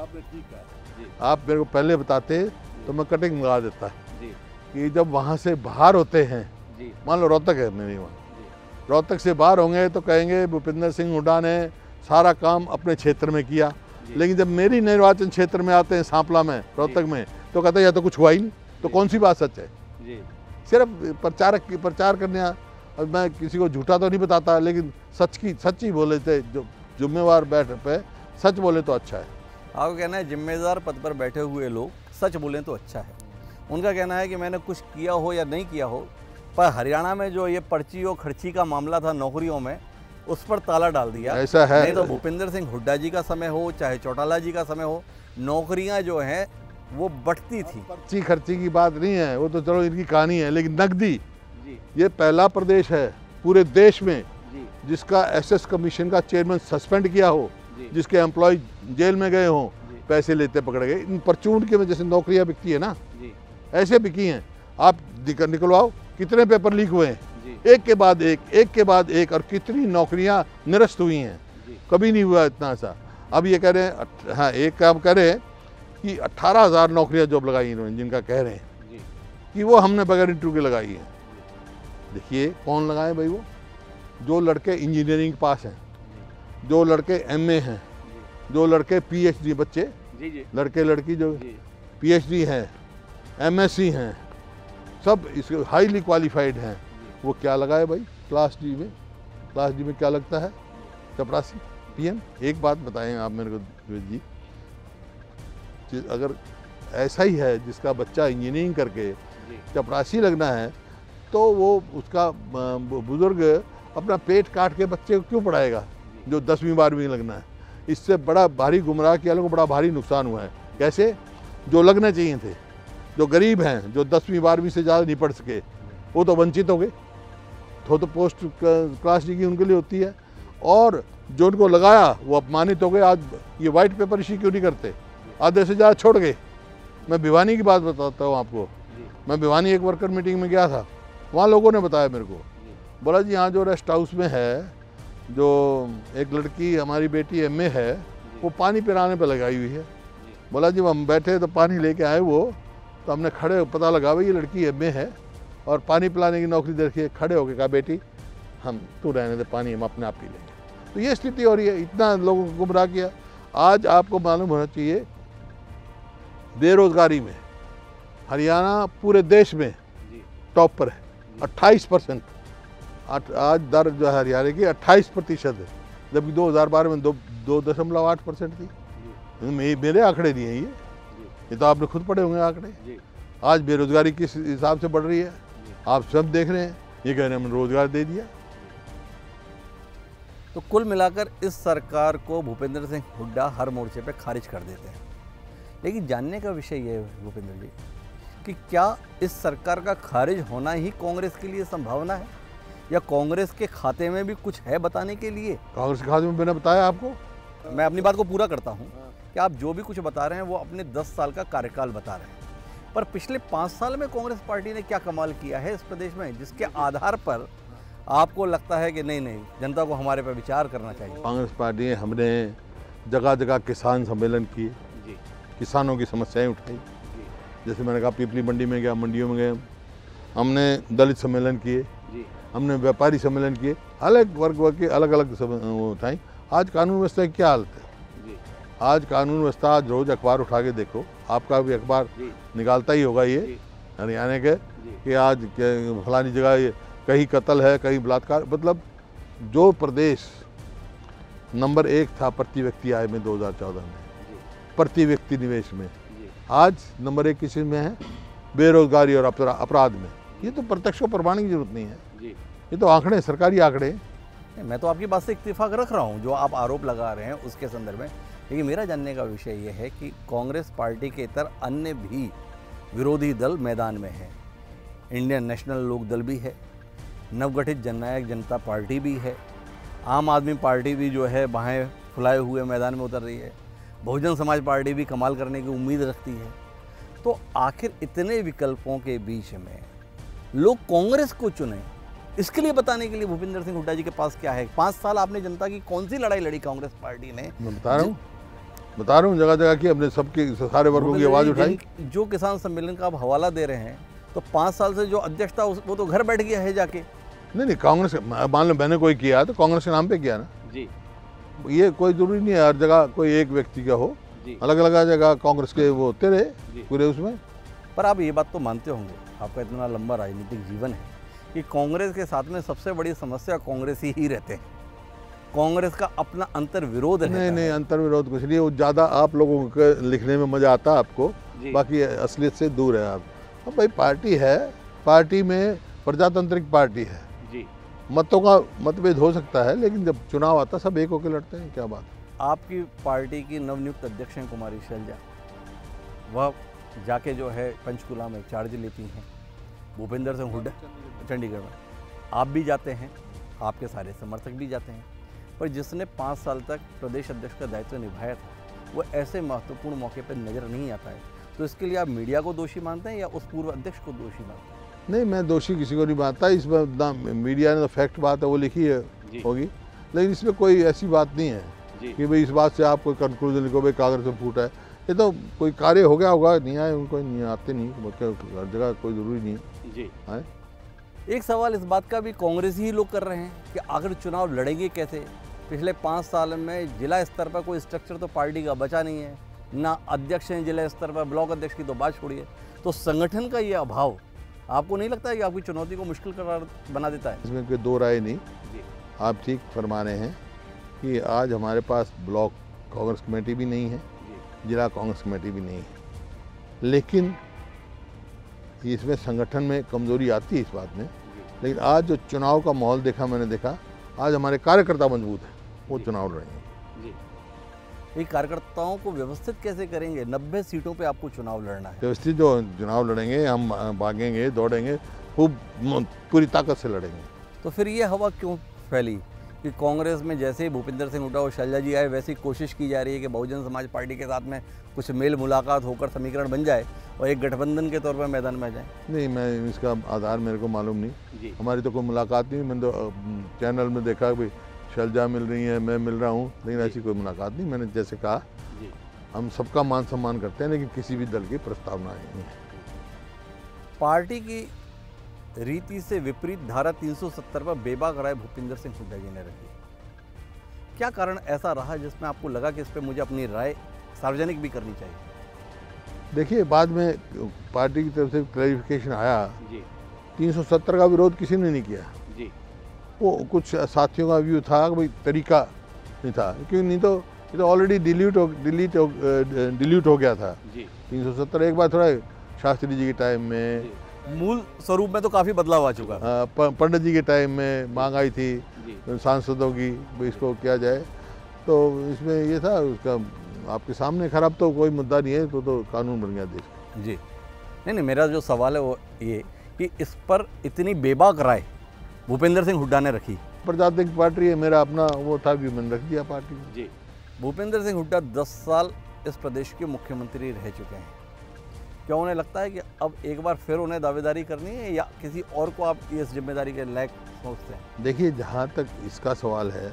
आप मेरे को पहले बताते तो मैं कटिंग लगा देता कि जब वहाँ से बाहर होते हैं, मान लो रोहतक है मेरी, वहाँ रोहतक से बाहर होंगे तो कहेंगे भूपेंद्र सिंह हुड्डा ने सारा काम अपने क्षेत्र में किया, लेकिन जब मेरी निर्वाचन क्षेत्र में आते हैं, सांपला में, रोहतक में, तो कहते हैं या तो कुछ हुआ ही नहीं, तो कौन सी बात सच है? सिर्फ प्रचारक की प्रचार करने, अब मैं किसी को झूठा तो नहीं बताता, लेकिन सच की सच ही बोले थे, जो जिम्मेवार बैठ पे सच बोले तो अच्छा है। आपका कहना है जिम्मेदार पद पर बैठे हुए लोग सच बोलें तो अच्छा है। उनका कहना है कि मैंने कुछ किया हो या नहीं किया हो, पर हरियाणा में जो ये पर्ची और खर्ची का मामला था नौकरियों में, उस पर ताला डाल दिया। ऐसा है, नहीं तो भूपेंद्र सिंह हुड्डा जी का समय हो चाहे चौटाला जी का समय हो, नौकरियां जो हैं वो बढ़ती थी। पर्ची खर्ची की बात नहीं है, वो तो चलो इनकी कहानी है, लेकिन नकदी ये पहला प्रदेश है पूरे देश में जिसका एसएस कमीशन का चेयरमैन सस्पेंड किया हो, जिसके एम्प्लॉय जेल में गए हों, पैसे लेते पकड़े गए। इन परचून के में जैसे नौकरियां बिकती है ना, ऐसे बिकी हैं। आप निकलवाओ कितने पेपर लीक हुए हैं, एक के बाद एक एक के बाद एक, और कितनी नौकरियां निरस्त हुई हैं, कभी नहीं हुआ इतना ऐसा। अब ये कह रहे हैं, हाँ एक काम कह रहे हैं कि अट्ठारह हज़ार नौकरियां जॉब लगाई इन्होंने, जिनका कह रहे हैं कि वो हमने बगैर इंटरव्यू के लगाई है। देखिए कौन लगाए भाई, वो जो लड़के इंजीनियरिंग पास हैं, जो लड़के एमए हैं, जो लड़के पीएचडी, बच्चे लड़के लड़की जो पीएचडी हैं, एमएससी हैं, सब इस हाईली क्वालिफाइड हैं, वो क्या लगाए भाई क्लास डी में। क्लास डी में क्या लगता है, चपरासी पीएम। एक बात बताएं आप मेरे को द्विवेदी जी, अगर ऐसा ही है जिसका बच्चा इंजीनियरिंग करके चपरासी लगना है, तो वो उसका बुजुर्ग अपना पेट काट के बच्चे को क्यों पढ़ाएगा जो दसवीं बारहवीं लगना है। इससे बड़ा भारी गुमराह किया लोगों को, बड़ा भारी नुकसान हुआ है। कैसे, जो लगने चाहिए थे, जो गरीब हैं, जो दसवीं बारहवीं से ज़्यादा नहीं पढ़ सके, वो तो वंचित हो गए। तो तो पोस्ट क्लास डी की उनके लिए होती है, और जो उनको लगाया वो अपमानित हो गए। आज ये वाइट पेपर इश्यू क्यों नहीं करते, आधे से ज़्यादा छोड़ गए। मैं भिवानी की बात बताता हूँ आपको। मैं भिवानी एक वर्कर मीटिंग में गया था, वहाँ लोगों ने बताया मेरे को, बोला जी यहाँ जो रेस्ट हाउस में है, जो एक लड़की हमारी बेटी एमए है, वो पानी पिलाने पे लगाई हुई है। बोला जी हम बैठे तो पानी लेके आए, वो तो हमने खड़े पता लगा भाई ये लड़की एमए है और पानी पिलाने की नौकरी देखिए। खड़े होके कहा बेटी हम तू रहने दे, पानी हम अपने आप पी लेंगे। तो ये स्थिति हो रही है, इतना लोगों को गुमराह किया। आज आपको मालूम होना चाहिए बेरोजगारी में हरियाणा पूरे देश में टॉप पर है, अट्ठाईस परसेंट। आज दर जो है हरियाणा की अट्ठाईस प्रतिशत है, जबकि दो हज़ार बारह में दो दो दशमलव आठ परसेंट थी। मेरे आंकड़े नहीं है ये ये तो आपने खुद पढ़े होंगे आंकड़े। आज बेरोजगारी किस हिसाब से बढ़ रही है आप सब देख रहे हैं। ये कह रहे हैं हमने रोजगार दे दिया। तो कुल मिलाकर इस सरकार को भूपेंद्र सिंह हुड्डा हर मोर्चे पे खारिज कर देते हैं। लेकिन जानने का विषय ये है भूपेंद्र जी कि क्या इस सरकार का खारिज होना ही कांग्रेस के लिए संभावना है, या कांग्रेस के खाते में भी कुछ है बताने के लिए? कांग्रेस के खाते में मैंने बताया आपको। मैं अपनी बात को पूरा करता हूँ कि आप जो भी कुछ बता रहे हैं वो अपने दस साल का कार्यकाल बता रहे हैं, पर पिछले पाँच साल में कांग्रेस पार्टी ने क्या कमाल किया है इस प्रदेश में, जिसके आधार पर आपको लगता है कि नहीं नहीं जनता को हमारे पर विचार करना चाहिए? कांग्रेस पार्टी हमने जगह जगह किसान सम्मेलन किए, किसानों की समस्याएं उठाई। जैसे मैंने कहा पीपली मंडी में गया, मंडियों में गए, हमने दलित सम्मेलन किए, हमने व्यापारी सम्मेलन किए, अलग वर्ग वर्ग के अलग अलग उठाई। आज कानून व्यवस्था की क्या हालत है? आज कानून व्यवस्था, आज रोज अखबार उठा के देखो, आपका भी अखबार निकालता ही होगा ये हरियाणा के, कि आज फलानी जगह ये कहीं कत्ल है, कहीं बलात्कार। मतलब जो प्रदेश नंबर एक था प्रति व्यक्ति आय में दो हज़ार चौदह में, प्रति व्यक्ति निवेश में, आज नंबर एक किसी में है बेरोजगारी और अपराध में। ये तो प्रत्यक्ष को प्रमाण की जरूरत नहीं है, ये तो आंकड़े, सरकारी आंकड़े। मैं तो आपकी बात से इत्तेफाक रख रहा हूँ जो आप आरोप लगा रहे हैं उसके संदर्भ में। लेकिन मेरा जानने का विषय ये है कि कांग्रेस पार्टी के इतर अन्य भी विरोधी दल मैदान में है। इंडियन नेशनल लोक दल भी है, नवगठित जननायक जनता पार्टी भी है, आम आदमी पार्टी भी जो है बाहें फुलाए हुए मैदान में उतर रही है, बहुजन समाज पार्टी भी कमाल करने की उम्मीद रखती है। तो आखिर इतने विकल्पों के बीच में लोग कांग्रेस को चुने, इसके लिए बताने के लिए भूपेंद्र सिंह हुड्डा जी के पास क्या है? पाँच साल आपने जनता की कौन सी लड़ाई लड़ी कांग्रेस पार्टी ने? मैं बता रहा हूँ बता रहा हूँ जगह जगह की हमने सबकी सारे वर्गों की आवाज़ उठाई। जो किसान सम्मेलन का आप हवाला दे रहे हैं, तो पाँच साल से जो अध्यक्ष था वो तो घर बैठ गया है जाके। नहीं नहीं, कांग्रेस मान लो मैंने कोई किया तो कांग्रेस के नाम पे किया ना जी। ये कोई जरूरी नहीं है हर जगह कोई एक व्यक्ति का हो, अलग अलग जगह कांग्रेस के वो होते रहे पूरे उसमें। पर आप ये बात तो मानते होंगे, आपका इतना लंबा राजनीतिक जीवन है, कि कांग्रेस के साथ में सबसे बड़ी समस्या कांग्रेसी ही रहते हैं। कांग्रेस का अपना अंतर विरोध रहता नहीं नहीं है? अंतर विरोध कुछ नहीं, वो ज़्यादा आप लोगों के लिखने में मज़ा आता है आपको, बाकी असलियत से दूर है आप। अब भाई पार्टी है, पार्टी में प्रजातांत्रिक पार्टी है जी, मतों का मतभेद हो सकता है, लेकिन जब चुनाव आता सब एक होकर लड़ते हैं, क्या बात है। आपकी पार्टी की नवनियुक्त अध्यक्ष हैं कुमारी शैलजा, वह जाके जो है पंचकुला में चार्ज लेती हैं, भूपेंद्र सिंह हुड्डा चंडीगढ़ में, आप भी जाते हैं, आपके सारे समर्थक भी जाते हैं, पर जिसने पाँच साल तक प्रदेश अध्यक्ष का दायित्व निभाया था वो ऐसे महत्वपूर्ण मौके पर नज़र नहीं आता है, तो इसके लिए आप मीडिया को दोषी मानते हैं या उस पूर्व अध्यक्ष को दोषी मानते हैं? नहीं, मैं दोषी किसी को नहीं मानता, इसमें ना मीडिया ने तो फैक्ट बात है वो लिखी है होगी, लेकिन इसमें कोई ऐसी बात नहीं है कि भाई इस बात से आप कोई कंक्लूजन लिखो भाई कांग्रेस में फूटा है। ये तो कोई कार्य हो गया होगा, नहीं आए उनको, नहीं आते नहीं, हर जगह कोई ज़रूरी नहीं जी है। एक सवाल इस बात का भी कांग्रेस ही लोग कर रहे हैं कि आखिर चुनाव लड़ेंगे कैसे? पिछले पाँच साल में जिला स्तर पर कोई स्ट्रक्चर तो पार्टी का बचा नहीं है, ना अध्यक्ष हैं जिला स्तर पर, ब्लॉक अध्यक्ष की तो बात छोड़िए, तो संगठन का ये अभाव आपको नहीं लगता है कि आपकी चुनौती को मुश्किल करार बना देता है? इसमें कोई दो राय नहीं, आप ठीक फरमा रहे हैं कि आज हमारे पास ब्लॉक कांग्रेस कमेटी भी नहीं है, जिला कांग्रेस कमेटी भी नहीं है, लेकिन इसमें संगठन में कमजोरी आती है इस बात में। लेकिन आज जो चुनाव का माहौल देखा, मैंने देखा आज हमारे कार्यकर्ता मजबूत है, वो चुनाव लड़ेंगे। ये कार्यकर्ताओं को व्यवस्थित कैसे करेंगे? नब्बे सीटों पे आपको चुनाव लड़ना है। व्यवस्थित जो चुनाव लड़ेंगे, हम भागेंगे दौड़ेंगे, खूब पूरी ताकत से लड़ेंगे। तो फिर ये हवा क्यों फैली कि कांग्रेस में जैसे ही भूपेंद्र सिंह हुड्डा और शैलजा जी आए वैसी कोशिश की जा रही है कि बहुजन समाज पार्टी के साथ में कुछ मेल मुलाकात होकर समीकरण बन जाए और एक गठबंधन के तौर पर मैदान में जाए? नहीं, मैं इसका आधार मेरे को मालूम नहीं, हमारी तो कोई मुलाकात नहीं। मैंने तो चैनल में देखा भाई शैलजा मिल रही है, मैं मिल रहा हूँ, लेकिन ऐसी कोई मुलाकात नहीं। मैंने जैसे कहा हम सबका मान सम्मान करते हैं, लेकिन किसी भी दल की प्रस्तावना नहीं है। पार्टी की रीति से विपरीत धारा तीन सौ सत्तर पर बेबाक राय भूपेंद्र सिंह हुड्डा जी ने रखी, क्या कारण ऐसा रहा जिसमें आपको लगा कि इस पर मुझे अपनी राय सार्वजनिक भी करनी चाहिए? देखिए, बाद में पार्टी की तरफ से क्लैरिफिकेशन आया, तीन सौ सत्तर का विरोध किसी ने नहीं किया जी। वो कुछ साथियों का व्यू था कि भाई तरीका नहीं था, क्योंकि नहीं तो ये तो ऑलरेडी डिलीट हो डिलीट हो डिलीट हो गया था तीन सौ सत्तर। एक बार थोड़ा शास्त्री जी के टाइम में, मूल स्वरूप में तो काफ़ी बदलाव आ चुका है। पंडित जी के टाइम में मांग आई थी सांसदों की, इसको किया जाए, तो इसमें ये था, उसका आपके सामने खराब तो कोई मुद्दा नहीं है, तो तो कानून बन गया देश का जी। नहीं नहीं, मेरा जो सवाल है वो ये कि इस पर इतनी बेबाक राय भूपेंद्र सिंह हुड्डा ने रखी। प्रजातांत्रिक पार्टी है, मेरा अपना वो था भी, मैंने रख दिया पार्टी में जी। भूपेंद्र सिंह हुड्डा दस साल इस प्रदेश के मुख्यमंत्री रह चुके हैं, क्या उन्हें लगता है कि अब एक बार फिर उन्हें दावेदारी करनी है या किसी और को आप इस जिम्मेदारी के लायक सोचते हैं? देखिए, जहाँ तक इसका सवाल है,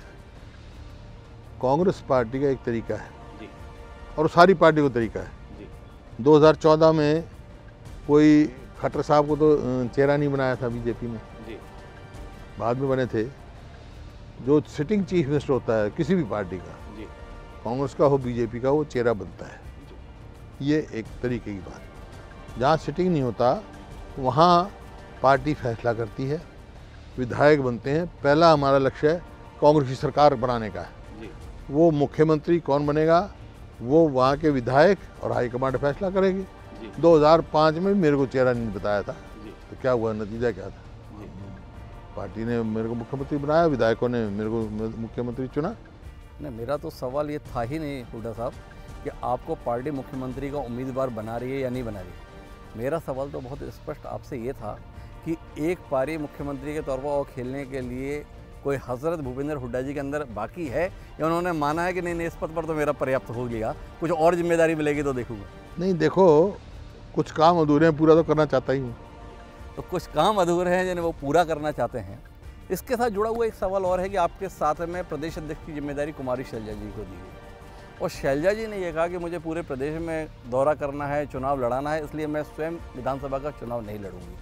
कांग्रेस पार्टी का एक तरीका है जी, और सारी पार्टी का तरीका है जी। दो हज़ार चौदह में कोई खट्टर साहब को तो चेहरा नहीं बनाया था बीजेपी में जी, बाद में बने थे। जो सिटिंग चीफ मिनिस्टर होता है किसी भी पार्टी का जी, कांग्रेस का हो बीजेपी का, वो चेहरा बनता है जी। ये एक तरीके की बात। जहाँ सिटिंग नहीं होता वहाँ पार्टी फैसला करती है, विधायक बनते हैं। पहला हमारा लक्ष्य है कांग्रेस की सरकार बनाने का है जी। वो मुख्यमंत्री कौन बनेगा वो वहाँ के विधायक और हाईकमांड फैसला करेगी। दो हज़ार पाँच में मेरे को चेहरा नहीं बताया था जी। तो क्या हुआ, नतीजा क्या था जी? पार्टी ने मेरे को मुख्यमंत्री बनाया, विधायकों ने मेरे को मुख्यमंत्री चुना। नहीं, मेरा तो सवाल ये था ही नहीं हुड्डा साहब कि आपको पार्टी मुख्यमंत्री का उम्मीदवार बना रही है या नहीं बना रही है। मेरा सवाल तो बहुत स्पष्ट आपसे ये था कि एक पारी मुख्यमंत्री के तौर पर और खेलने के लिए कोई हजरत भूपेंद्र हुड्डा जी के अंदर बाकी है, या उन्होंने माना है कि नहीं नहीं इस पद पर तो मेरा पर्याप्त हो गया, कुछ और जिम्मेदारी मिलेगी तो देखूंगा? नहीं, देखो, कुछ काम अधूरे हैं, पूरा तो करना चाहता ही हूँ। तो कुछ काम अधूरे हैं जिन्हें वो पूरा करना चाहते हैं। इसके साथ जुड़ा हुआ एक सवाल और है कि आपके साथ में प्रदेश अध्यक्ष की जिम्मेदारी कुमारी शैलजा जी को दी गई, और शैलजा जी ने यह कहा कि मुझे पूरे प्रदेश में दौरा करना है, चुनाव लड़ाना है, इसलिए मैं स्वयं विधानसभा का चुनाव नहीं लड़ूंगी।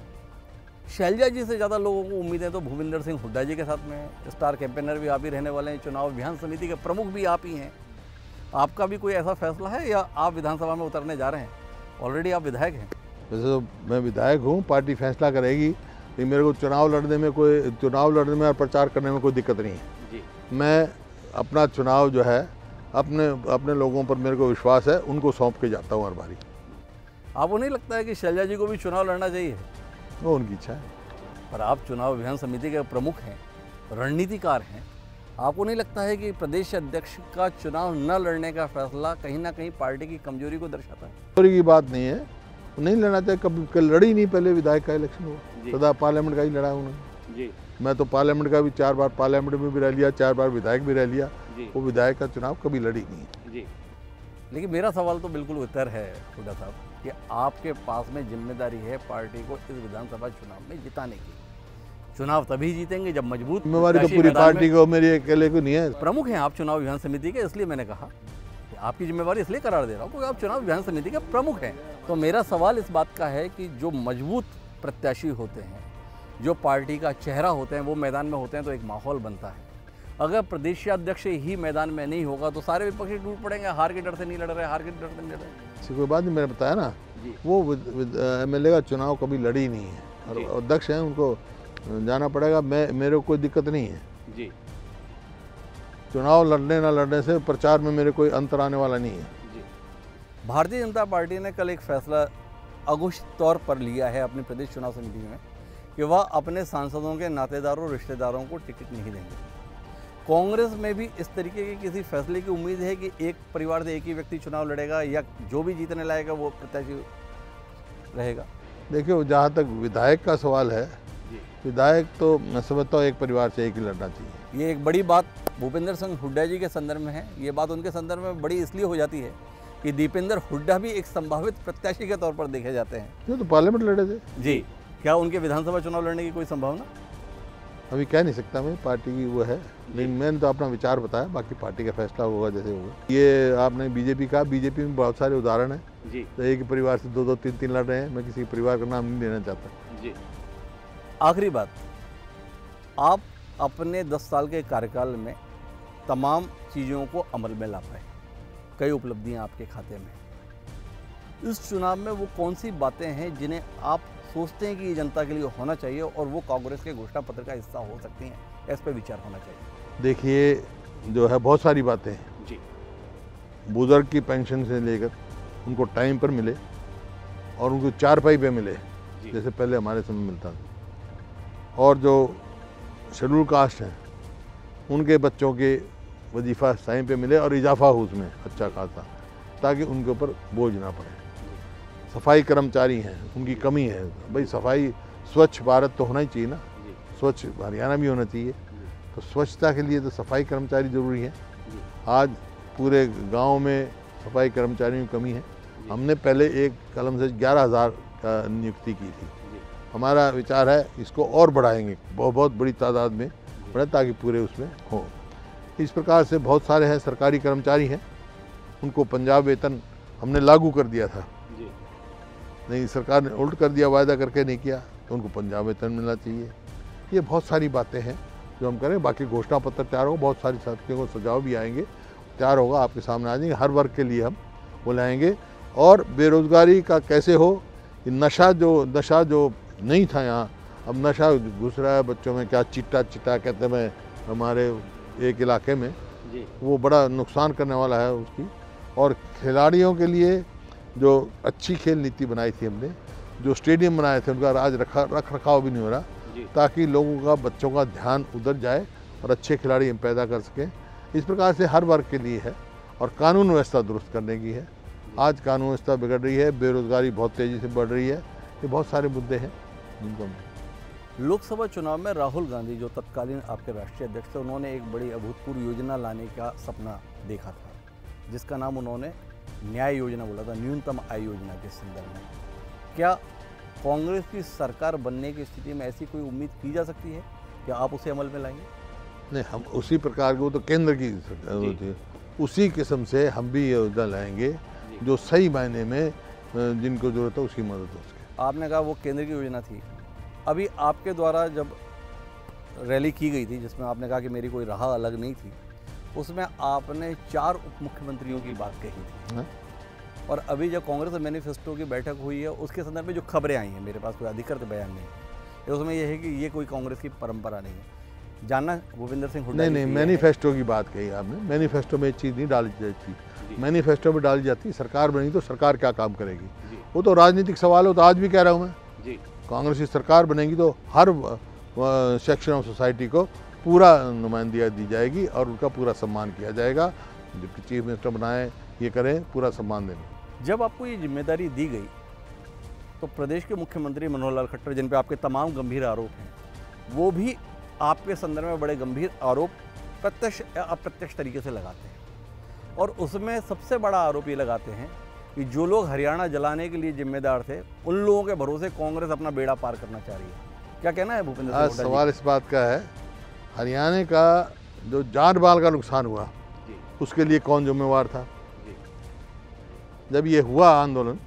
शैलजा जी से ज़्यादा लोगों को उम्मीदें तो भूपेंद्र सिंह हुड्डा जी के साथ में, स्टार कैंपेनर भी आप ही रहने वाले हैं, चुनाव अभियान समिति के प्रमुख भी आप ही हैं। आपका भी कोई ऐसा फैसला है या आप विधानसभा में उतरने जा रहे हैं? ऑलरेडी आप विधायक हैं। वैसे तो मैं विधायक हूँ, पार्टी फैसला करेगी, लेकिन मेरे को चुनाव लड़ने में कोई चुनाव लड़ने में और प्रचार करने में कोई दिक्कत नहीं है जी। मैं अपना चुनाव जो है अपने अपने लोगों पर मेरे को विश्वास है, उनको सौंप के जाता हूँ हर बारी। आपको नहीं लगता है कि शैलजा जी को भी चुनाव लड़ना चाहिए? वो उनकी इच्छा है। पर आप चुनाव अभियान समिति के प्रमुख हैं, रणनीतिकार हैं, आपको नहीं लगता है कि प्रदेश अध्यक्ष का चुनाव न लड़ने का फैसला कहीं ना कहीं पार्टी की कमजोरी को दर्शाता है? कमजोरी की बात नहीं है, नहीं लड़ना चाहिए। कभी कल लड़ी नहीं, पहले विधायक का इलेक्शन हुआ, सदा पार्लियामेंट का ही लड़ा उन्होंने जी। मैं तो पार्लियामेंट का भी चार बार पार्लियामेंट में भी रह लिया, चार बार विधायक भी रह लिया, वो विधायक का चुनाव कभी लड़ी नहीं जी। लेकिन मेरा सवाल तो बिल्कुल उत्तर है हुड्डा साहब कि आपके पास में जिम्मेदारी है पार्टी को इस विधानसभा चुनाव में जिताने की। चुनाव तभी जीतेंगे जब मजबूत जिम्मेदारी तो पूरी पार्टी को, मेरी अकेले को नहीं है। प्रमुख हैं आप चुनाव अभियान समिति के, इसलिए मैंने कहा कि आपकी जिम्मेवारी इसलिए करार दे रहा हूँ क्योंकि आप चुनाव अभियान समिति के प्रमुख हैं। तो मेरा सवाल इस बात का है कि जो मजबूत प्रत्याशी होते हैं, जो पार्टी का चेहरा होते हैं, वो मैदान में होते हैं तो एक माहौल बनता है। अगर प्रदेशाध्यक्ष ही मैदान में नहीं होगा तो सारे विपक्षी टूट पड़ेंगे, हार के डर से नहीं लड़ रहे, हार के डर से नहीं लड़ रहे। ऐसी कोई बात नहीं, मैंने बताया ना, वो एम एल ए का चुनाव कभी लड़ी नहीं है और अध्यक्ष हैं, उनको जाना पड़ेगा। मैं मेरे को कोई दिक्कत नहीं है जी। चुनाव लड़ने ना लड़ने से प्रचार में मेरे कोई अंतर आने वाला नहीं है जी। भारतीय जनता पार्टी ने कल एक फैसला अघोषित तौर पर लिया है अपनी प्रदेश चुनाव समिति में कि वह अपने सांसदों के नातेदारों रिश्तेदारों को टिकट नहीं देंगे। कांग्रेस में भी इस तरीके के किसी फैसले की उम्मीद है कि एक परिवार से एक ही व्यक्ति चुनाव लड़ेगा या जो भी जीतने लाएगा वो प्रत्याशी रहेगा? देखिए, जहाँ तक विधायक का सवाल है, विधायक तो मैं समझता हूँ एक परिवार से एक ही लड़ना चाहिए। ये एक बड़ी बात भूपेंद्र सिंह हुड्डा जी के संदर्भ में है। ये बात उनके संदर्भ में बड़ी इसलिए हो जाती है कि दीपेंद्र हुड्डा भी एक संभावित प्रत्याशी के तौर पर देखे जाते हैं। ये तो पार्लियामेंट लड़े थे जी। क्या उनके विधानसभा चुनाव लड़ने की कोई संभावना? अभी कह नहीं सकता मैं, पार्टी की वो है, लेकिन मैंने तो अपना विचार बताया, बाकी पार्टी का फैसला होगा जैसे होगा। ये आपने बीजेपी कहा, बीजेपी में बहुत सारे उदाहरण हैं जी। तो एक परिवार से दो दो तीन तीन लड़ रहे हैं, मैं किसी परिवार का नाम नहीं लेना चाहता जी। आखिरी बात, आप अपने दस साल के कार्यकाल में तमाम चीज़ों को अमल में ला पाए, कई उपलब्धियां आपके खाते में। इस चुनाव में वो कौन सी बातें हैं जिन्हें आप सोचते हैं कि ये जनता के लिए होना चाहिए और वो कांग्रेस के घोषणा पत्र का हिस्सा हो सकती हैं, इस पर विचार होना चाहिए? देखिए, जो है बहुत सारी बातें हैं जी। बुजुर्ग की पेंशन से लेकर उनको टाइम पर मिले और उनको चारपाई पे मिले जैसे पहले हमारे समय मिलता था, और जो शेड्यूल कास्ट हैं उनके बच्चों के वजीफ़ा टाइम पे मिले और इजाफा हो उसमें अच्छा खासा, ताकि उनके ऊपर बोझ ना पड़े। सफाई कर्मचारी हैं, उनकी कमी है, भाई सफाई स्वच्छ भारत तो होना ही चाहिए ना, स्वच्छ हरियाणा भी होना चाहिए, तो स्वच्छता के लिए तो सफाई कर्मचारी ज़रूरी है। आज पूरे गांव में सफाई कर्मचारियों की कमी है। हमने पहले एक कलम से ग्यारह हज़ार का नियुक्ति की थी, हमारा विचार है इसको और बढ़ाएंगे, बहुत बहुत बड़ी तादाद में बढ़े ताकि पूरे उसमें हो। इस प्रकार से बहुत सारे हैं सरकारी कर्मचारी हैं, उनको पंजाब वेतन हमने लागू कर दिया था, नहीं सरकार ने उल्ट कर दिया, वायदा करके नहीं किया, तो उनको पंजाब वेतन मिलना चाहिए। ये बहुत सारी बातें हैं जो हम करें। बाकी घोषणा पत्र तैयार होगा, बहुत सारी साथियों को सुझाव भी आएंगे, तैयार होगा, आपके सामने आ जाएंगे, हर वर्ग के लिए हम वो लाएंगे। और बेरोज़गारी का कैसे हो, नशा जो नशा जो नहीं था यहाँ, अब नशा घुस रहा है बच्चों में, क्या चिट्टा चिट्टा कहते हैं हमारे एक इलाके में, वो बड़ा नुकसान करने वाला है उसकी। और खिलाड़ियों के लिए जो अच्छी खेल नीति बनाई थी हमने, जो स्टेडियम बनाए थे उनका आज रखा रख रखाव भी नहीं हो रहा, ताकि लोगों का बच्चों का ध्यान उधर जाए और अच्छे खिलाड़ी हम पैदा कर सकें। इस प्रकार से हर वर्ग के लिए है। और कानून व्यवस्था दुरुस्त करने की है। आज कानून व्यवस्था बिगड़ रही है, बेरोजगारी बहुत तेज़ी से बढ़ रही है, ये बहुत सारे मुद्दे हैं जिनको लोकसभा चुनाव में राहुल गांधी जो तत्कालीन आपके राष्ट्रीय अध्यक्ष थे, उन्होंने एक बड़ी अभूतपूर्व योजना लाने का सपना देखा था, जिसका नाम उन्होंने न्याय योजना बोला था, न्यूनतम आय योजना के संदर्भ में। क्या कांग्रेस की सरकार बनने की स्थिति में ऐसी कोई उम्मीद की जा सकती है कि आप उसे अमल में लाएंगे? नहीं, हम उसी प्रकार के, वो तो केंद्र की होती है, उसी किस्म से हम भी योजना लाएंगे जो सही मायने में जिनको जरूरत है उसकी मदद हो सके। आपने कहा वो केंद्र की योजना थी, अभी आपके द्वारा जब रैली की गई थी जिसमें आपने कहा कि मेरी कोई राह अलग नहीं थी, उसमें आपने चार उप मुख्यमंत्रियों की बात कही थी। हाँ? और अभी जब कांग्रेस मैनिफेस्टो की बैठक हुई है उसके संदर्भ में जो खबरें आई हैं, मेरे पास कोई अधिकृत बयान नहीं है, उसमें यह है कि ये कोई कांग्रेस की परंपरा नहीं है। जानना भूपेंद्र सिंह हुड्डा नहीं जी नहीं की है। मैनिफेस्टो की बात कही आपने, मैनिफेस्टो में एक चीज़ नहीं डाली जाती, मैनिफेस्टो में डाली जाती सरकार बनी तो सरकार क्या काम करेगी, वो तो राजनीतिक सवाल हो। तो आज भी कह रहा हूँ मैं, कांग्रेस की सरकार बनेगी तो हर सेक्शन ऑफ सोसाइटी को पूरा नुमाइंदगी दी जाएगी और उनका पूरा सम्मान किया जाएगा। डिप्टी चीफ मिनिस्टर बनाए, ये करें, पूरा सम्मान देंगे। जब आपको ये जिम्मेदारी दी गई तो प्रदेश के मुख्यमंत्री मनोहर लाल खट्टर, जिन पे आपके तमाम गंभीर आरोप हैं, वो भी आपके संदर्भ में बड़े गंभीर आरोप प्रत्यक्ष या अप्रत्यक्ष तरीके से लगाते हैं। और उसमें सबसे बड़ा आरोप ये लगाते हैं कि जो लोग हरियाणा जलाने के लिए जिम्मेदार थे, उन लोगों के भरोसे कांग्रेस अपना बेड़ा पार करना चाह रही है। क्या कहना है भूपेंद्र सिंह आज हुड्डा जी? सवाल इस बात का है, हरियाणा का जो जान माल का नुकसान हुआ उसके लिए कौन जिम्मेवार था? जब ये हुआ आंदोलन,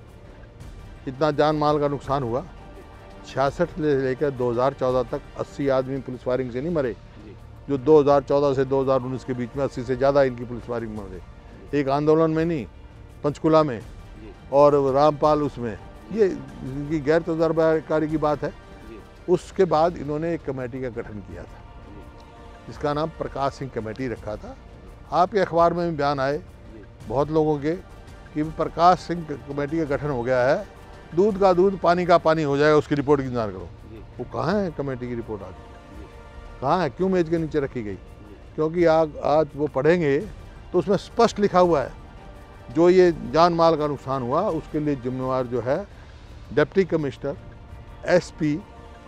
इतना जान माल का नुकसान हुआ, छियासठ से लेकर दो हज़ार चौदह तक अस्सी आदमी पुलिस फायरिंग से नहीं मरे, जो दो हज़ार चौदह से दो हज़ार उन्नीस के बीच में अस्सी से ज़्यादा इनकी पुलिस फायरिंग में मरे। एक आंदोलन में नहीं, पंचकुला में और रामपाल उसमें, ये इनकी गैर तजर्बाकारी की बात है। उसके बाद इन्होंने एक कमेटी का गठन किया था जिसका नाम प्रकाश सिंह कमेटी रखा था। आपके अखबार में भी बयान आए बहुत लोगों के कि प्रकाश सिंह कमेटी का गठन हो गया है, दूध का दूध पानी का पानी हो जाएगा, उसकी रिपोर्ट की इंतजार करो। वो कहाँ है कमेटी की रिपोर्ट? आज कहाँ है? क्यों मेज के नीचे रखी गई? क्योंकि आज आज वो पढ़ेंगे तो उसमें स्पष्ट लिखा हुआ है जो ये जान माल का नुकसान हुआ उसके लिए जिम्मेवार जो है डिप्टी कमिश्नर, एसपी,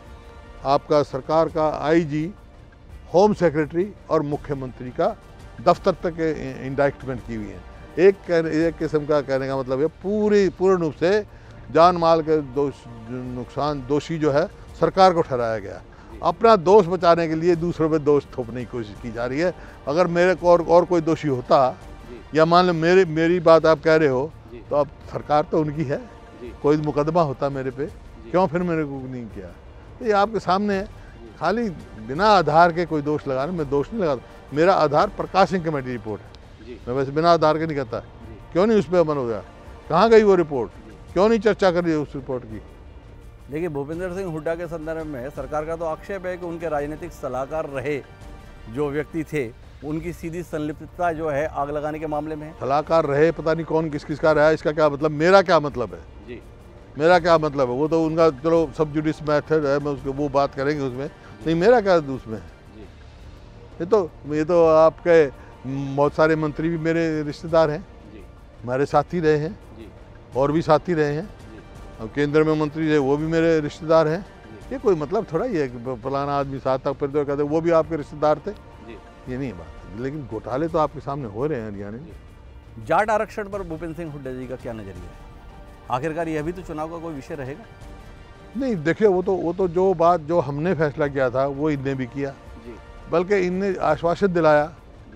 आपका सरकार का आईजी, होम सेक्रेटरी और मुख्यमंत्री का दफ्तर तक इंडाइक्टमेंट की हुई है। एक एक किस्म का कहने का मतलब है पूरी पूर्ण रूप से जान माल के दोष नुकसान दोषी जो है सरकार को ठहराया गया। अपना दोष बचाने के लिए दूसरों पे दोष थोपने की कोशिश की जा रही है। अगर मेरे को और, और कोई दोषी होता, या मान लो मेरी मेरी बात आप कह रहे हो, तो अब सरकार तो उनकी है, कोई मुकदमा होता मेरे पे, क्यों फिर मेरे को नहीं किया? ये आपके सामने है। खाली बिना आधार के कोई दोष लगाना, मैं दोष नहीं लगाता। मेरा आधार प्रकाश सिंह कमेटी रिपोर्ट है, मैं वैसे बिना आधार के नहीं कहता। क्यों नहीं उस पर अमल हो गया? कहाँ गई वो रिपोर्ट? क्यों नहीं चर्चा करी उस रिपोर्ट की? देखिए, भूपेंद्र सिंह हुड्डा के संदर्भ में सरकार का तो आक्षेप है कि उनके राजनीतिक सलाहकार रहे जो व्यक्ति थे, उनकी सीधी संलिप्तता जो है आग लगाने के मामले में है। सलाहकार रहे, पता नहीं कौन किस किस का रहा है, इसका क्या मतलब? मेरा क्या मतलब है जी? मेरा क्या मतलब है? वो तो उनका चलो सब जुडिस मेथड है, मैं उसको वो बात करेंगे उसमें, नहीं मेरा क्या उसमें है? ये तो ये तो आपके बहुत सारे मंत्री भी मेरे रिश्तेदार हैं, हमारे साथी रहे हैं, और भी साथी रहे हैं, और केंद्र में मंत्री रहे वो भी मेरे रिश्तेदार हैं। ये कोई मतलब थोड़ा ही है कि फलाना आदमी साथ तक फिर तो कहते वो भी आपके रिश्तेदार थे, ये नहीं है बात। लेकिन घोटाले तो आपके सामने हो रहे हैं हरियाणा में। जाट आरक्षण पर भूपेंद्र सिंह हुड्डा जी का क्या नजरिया है? आखिरकार यह भी तो चुनाव का कोई विषय रहेगा? नहीं, देखिए, वो तो वो तो जो बात जो हमने फैसला किया था वो इनने भी किया, बल्कि इनने आश्वासन दिलाया,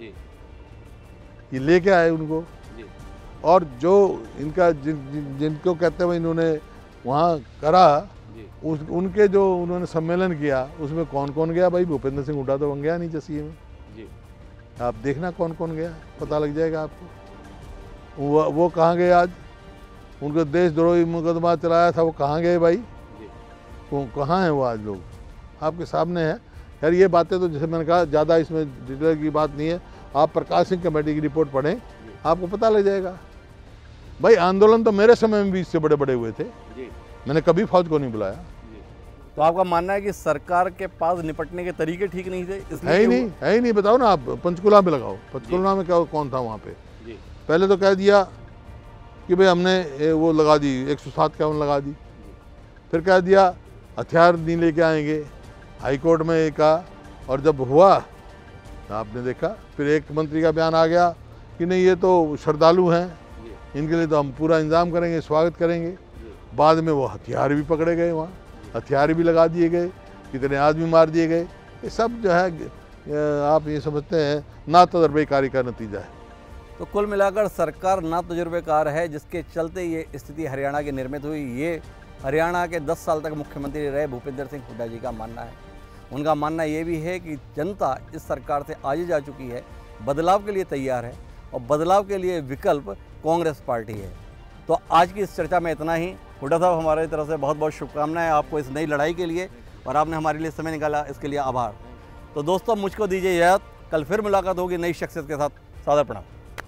ये लेके आए उनको, और जो इनका जिन, जिन, जिनको कहते हुए इन्होंने वहाँ करा, उस उनके जो उन्होंने सम्मेलन किया उसमें कौन कौन गया? भाई भूपेंद्र सिंह हुड्डा तो गया नहीं जसीए में। आप देखना कौन कौन गया, पता लग जाएगा आपको। वो वो कहाँ गए आज? उनको देशद्रोही मुकदमा चलाया था, वो कहाँ गए भाई? वो कहाँ हैं वो आज? लोग आपके सामने है। खैर, ये बातें तो जैसे मैंने कहा ज़्यादा इसमें डिटेल की बात नहीं है। आप प्रकाश सिंह कमेटी की रिपोर्ट पढ़ें, आपको पता लग जाएगा। भाई आंदोलन तो मेरे समय में भी इससे बड़े बड़े हुए थे, मैंने कभी फौज को नहीं बुलाया। तो आपका मानना है कि सरकार के पास निपटने के तरीके ठीक नहीं थे, इसलिए है ही नहीं, है ही नहीं। बताओ ना आप, पंचकुला में लगाओ, पंचकुला में क्या कौन था वहाँ पे? पहले तो कह दिया कि भाई हमने वो लगा दी, एक सौ सात इक्यावन लगा दी, फिर कह दिया हथियार नहीं लेके आएंगे, हाई कोर्ट में कहा, और जब हुआ आपने देखा फिर एक मंत्री का बयान आ गया कि नहीं ये तो श्रद्धालु हैं, इनके लिए तो हम पूरा इंतजाम करेंगे, स्वागत करेंगे। बाद में वो हथियार भी पकड़े गए, वहाँ हथियार भी लगा दिए गए, कितने आदमी मार दिए गए। ये सब जो है आप ये समझते हैं ना तजर्बेकारी का नतीजा है। तो कुल मिलाकर सरकार ना तजुर्बेकार है, जिसके चलते ये स्थिति हरियाणा की निर्मित हुई। ये हरियाणा के दस साल तक मुख्यमंत्री रहे भूपेंद्र सिंह हुड्डा जी का मानना है। उनका मानना ये भी है कि जनता इस सरकार से आगे जा चुकी है, बदलाव के लिए तैयार है, और बदलाव के लिए विकल्प कांग्रेस पार्टी है। तो आज की इस चर्चा में इतना ही। हुड्डा साहब, हमारी तरफ से बहुत बहुत शुभकामनाएं आपको इस नई लड़ाई के लिए, और आपने हमारे लिए समय निकाला, इसके लिए आभार। तो दोस्तों मुझको दीजिए इजाज़त, कल फिर मुलाकात होगी नई शख्सियत के साथ। सादर प्रणाम।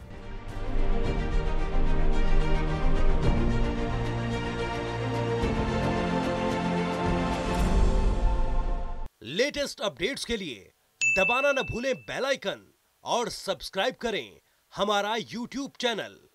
लेटेस्ट अपडेट्स के लिए दबाना न भूलें बेल आइकन और सब्सक्राइब करें हमारा यूट्यूब चैनल।